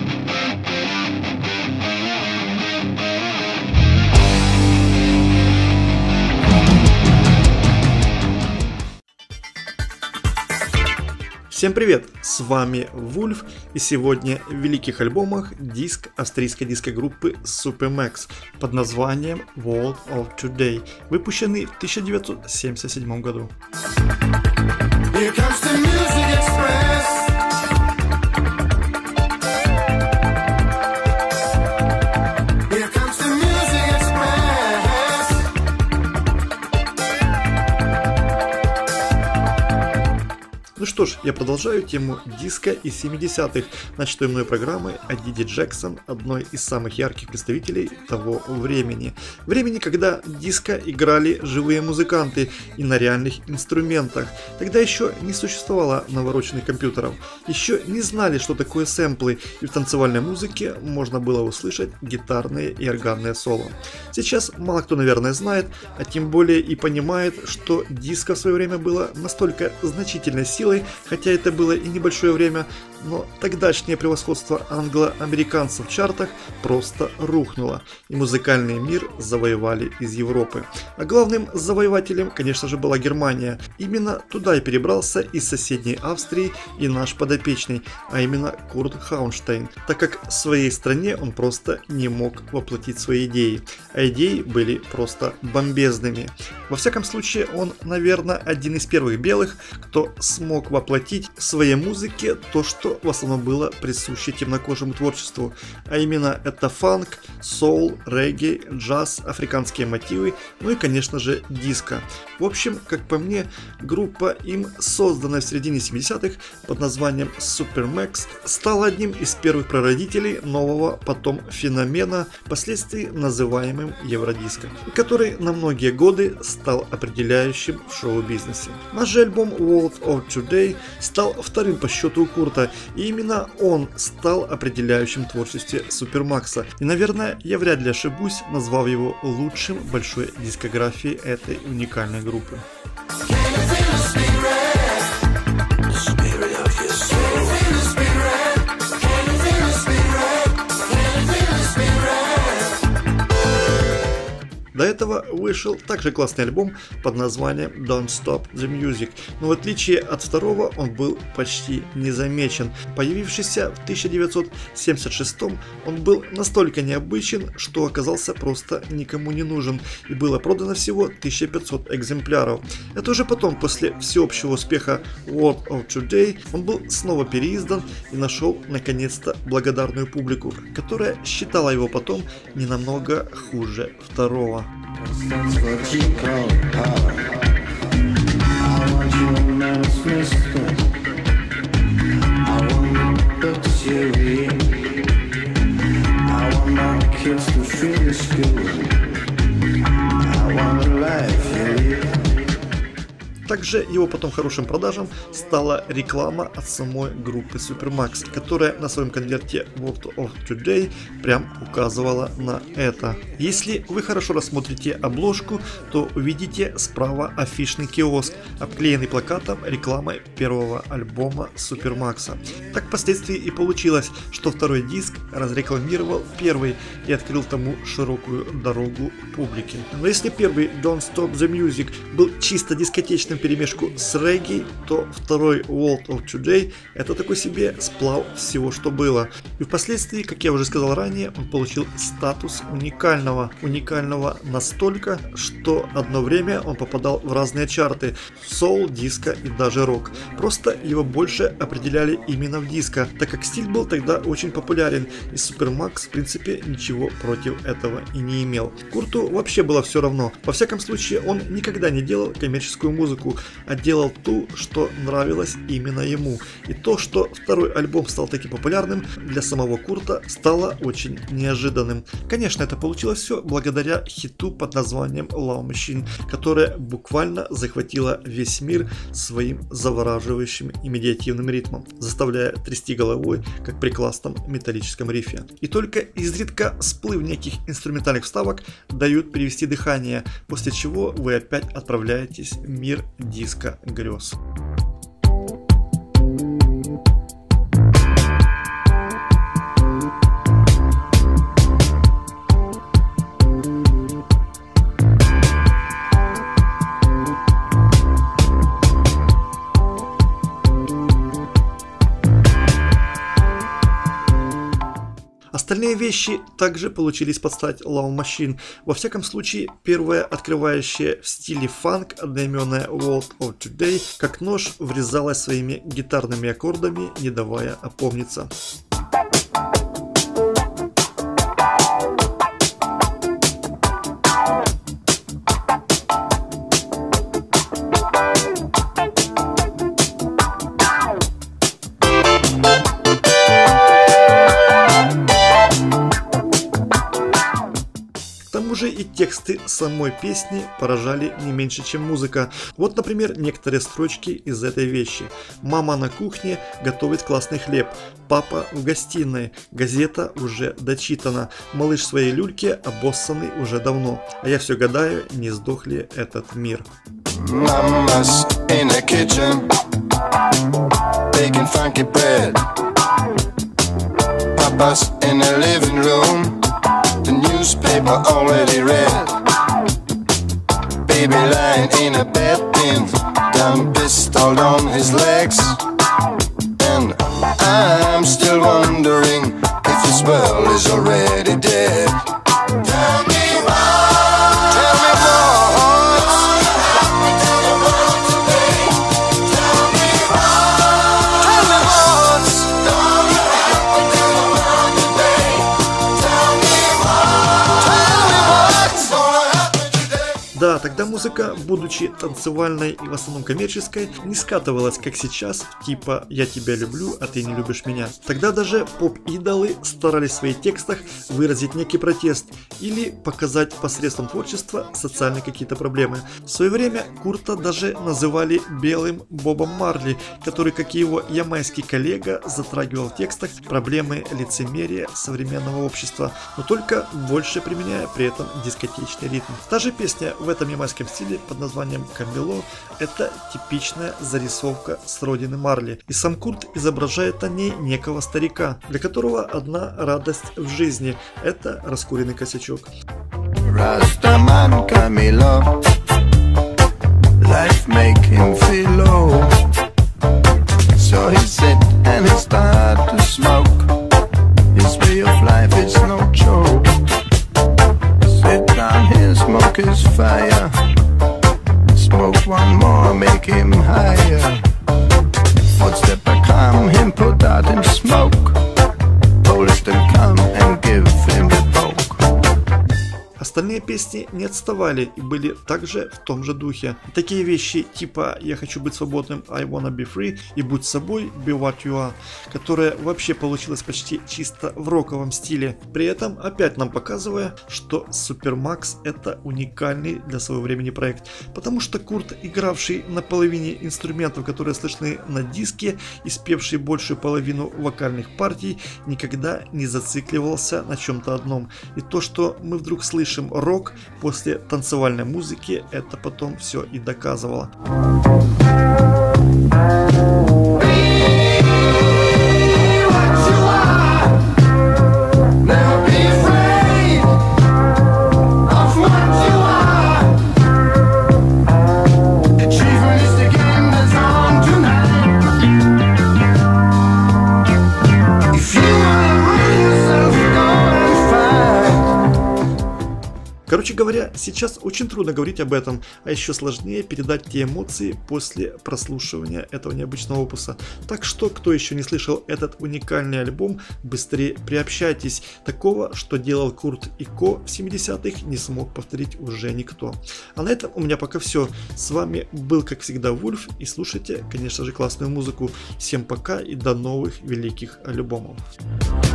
Всем привет, с вами Вульф, и сегодня в великих альбомах диск австрийской диско-группы Supermax под названием World of Today, выпущенный в 1977 году. Ну что ж, я продолжаю тему диска из 70-х, начатой мной программы о Диди Джексон, одной из самых ярких представителей того времени. Времени, когда диско играли живые музыканты и на реальных инструментах. Тогда еще не существовало навороченных компьютеров, еще не знали, что такое сэмплы, и в танцевальной музыке можно было услышать гитарные и органные соло. Сейчас мало кто, наверное, знает, а тем более и понимает, что диско в свое время было настолько значительной силой, хотя это было и небольшое время, но тогдашнее превосходство англо-американцев в чартах просто рухнуло, и музыкальный мир завоевали из Европы. А главным завоевателем, конечно же, была Германия. Именно туда и перебрался из соседней Австрии и наш подопечный, а именно Курт Хаунштейн, так как в своей стране он просто не мог воплотить свои идеи, а идеи были просто бомбезными. Во всяком случае, он, наверное, один из первых белых, кто смог воплотить в своей музыке то, что в основном было присуще темнокожему творчеству, а именно это фанк, соул, регги, джаз, африканские мотивы, ну и, конечно же, диско. В общем, как по мне, группа, им созданная в середине 70-х под названием Supermax, стала одним из первых прародителей нового потом феномена, впоследствии называемым евродиско, который на многие годы стал определяющим в шоу-бизнесе. Наш же альбом World of Today стал вторым по счету у Курта, и именно он стал определяющим в творчестве Супермакса. И, наверное, я вряд ли ошибусь, назвав его лучшим в большой дискографии этой уникальной группы. До этого вышел также классный альбом под названием Don't Stop the Music, но в отличие от второго он был почти незамечен. Появившийся в 1976, он был настолько необычен, что оказался просто никому не нужен, и было продано всего 1500 экземпляров. Это уже потом, после всеобщего успеха World of Today, он был снова переиздан и нашел наконец-то благодарную публику, которая считала его потом не намного хуже второго. That's what you call power. I want you not as mister. I want the luxury. I want my kids to feel the school. I want a life you live. Также его потом хорошим продажам стала реклама от самой группы Supermax, которая на своем конверте World of Today прям указывала на это. Если вы хорошо рассмотрите обложку, то увидите справа афишный киоск, обклеенный плакатом рекламой первого альбома Supermax. Так впоследствии и получилось, что второй диск разрекламировал первый и открыл тому широкую дорогу публике. Но если первый Don't Stop the Music был чисто дискотечным перемешку с регги, то второй World of Today это такой себе сплав всего, что было. И впоследствии, как я уже сказал ранее, он получил статус уникального. Уникального настолько, что одно время он попадал в разные чарты: соул, диско и даже рок. Просто его больше определяли именно в диско, так как стиль был тогда очень популярен, и Supermax в принципе ничего против этого и не имел. Курту вообще было все равно. Во всяком случае, он никогда не делал коммерческую музыку, а делал ту, что нравилось именно ему. И то, что второй альбом стал таким популярным, для самого Курта стало очень неожиданным. Конечно, это получилось все благодаря хиту под названием Love Machine, которая буквально захватила весь мир своим завораживающим и медиативным ритмом, заставляя трясти головой, как при классном металлическом рифе. И только изредка всплыв неких инструментальных вставок дают перевести дыхание, после чего вы опять отправляетесь в мир диско грез. Остальные вещи также получились под стать Love Machine. Во всяком случае, первая, открывающая в стиле фанк, одноименная World of Today, как нож врезалась своими гитарными аккордами, не давая опомниться. К тому же и тексты самой песни поражали не меньше, чем музыка. Вот, например, некоторые строчки из этой вещи. «Мама на кухне готовит классный хлеб. Папа в гостиной. Газета уже дочитана. Малыш в своей люльке обоссанный уже давно. А я все гадаю, не сдох ли этот мир». Mama's in the kitchen, baking funky bread. Papa's in the living room, the newspaper already read. Baby lying in a bed, pinned down, pistol on his legs. And I'm still wondering if this world is already dead. Tell me why. Tell me why. Да, тогда музыка, будучи танцевальной и в основном коммерческой, не скатывалась, как сейчас, типа «я тебя люблю, а ты не любишь меня». Тогда даже поп-идолы старались в своих текстах выразить некий протест или показать посредством творчества социальные какие-то проблемы. В свое время Курта даже называли белым Бобом Марли, который, как и его ямайский коллега, затрагивал в текстах проблемы лицемерия современного общества, но только больше применяя при этом дискотечный ритм. Та же песня в этом ямайском стиле под названием «Камбело» — это типичная зарисовка с родины Марли, и сам Курт изображает на ней некого старика, для которого одна радость в жизни — это раскуренный косячок. Rastaman Camilo, life make him feel low. So he sit and he start to smoke. His way of life is no joke. Sit down here, smoke his fire. Smoke one more, make him higher. Footstep I come, him put out in smoke. Police them come and give him the poke. Остальные песни не отставали и были также в том же духе. Такие вещи типа «Я хочу быть свободным», «I wanna be free» и «Будь собой», «Be what you are», которая вообще получилась почти чисто в роковом стиле. При этом опять нам показывая, что Supermax — это уникальный для своего времени проект. Потому что Курт, игравший на половине инструментов, которые слышны на диске, и спевший большую половину вокальных партий, никогда не зацикливался на чем-то одном. И то, что мы вдруг слышим рок после танцевальной музыки, это потом все и доказывало. Короче говоря, сейчас очень трудно говорить об этом, а еще сложнее передать те эмоции после прослушивания этого необычного опуса. Так что, кто еще не слышал этот уникальный альбом, быстрее приобщайтесь. Такого, что делал Курт и Ко в 70-х, не смог повторить уже никто. А на этом у меня пока все. С вами был, как всегда, Вульф, и слушайте, конечно же, классную музыку. Всем пока и до новых великих альбомов.